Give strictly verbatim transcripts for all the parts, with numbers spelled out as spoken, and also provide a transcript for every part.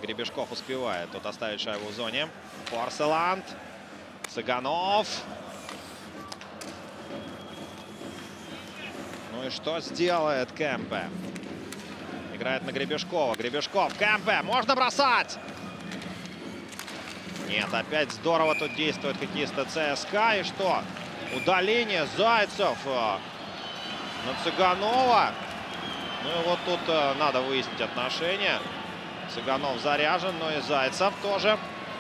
Гребешков успевает тут оставить шайбу в зоне. Порселанд. Цыганов. Ну и что сделает Кемпе? Играет на Гребешкова. Гребешков. Кемпе. Можно бросать! Нет, опять здорово тут действуют хоккеисты ЦСКА. И что? Удаление. Зайцев на Цыганова. Ну и вот тут э, надо выяснить отношения. Цыганов заряжен, но и Зайцев тоже.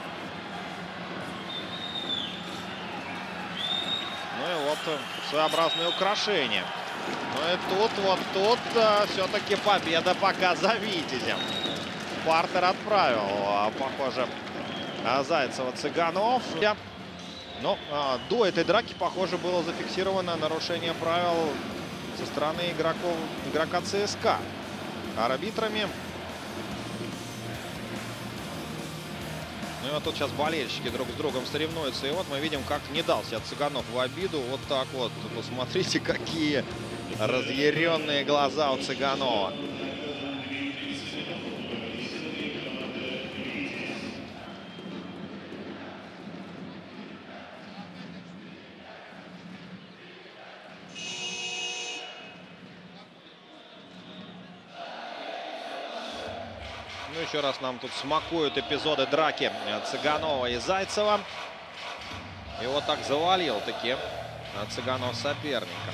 Ну и вот э, своеобразное украшение. Ну и тут, вот тут э, все-таки победа пока за Витязем. Партер отправил, э, похоже, э, Зайцева Цыганов. Но э, до этой драки, похоже, было зафиксировано нарушение правил со стороны игроков, игрока ЦСКА. Арбитрами. Ну и вот тут сейчас болельщики друг с другом соревнуются. И вот мы видим, как не дал себя Цыганов в обиду. Вот так вот. Посмотрите, какие разъяренные глаза у Цыганова. Ну, еще раз нам тут смакуют эпизоды драки Цыганова и Зайцева. И вот так завалил таки Цыганов соперника.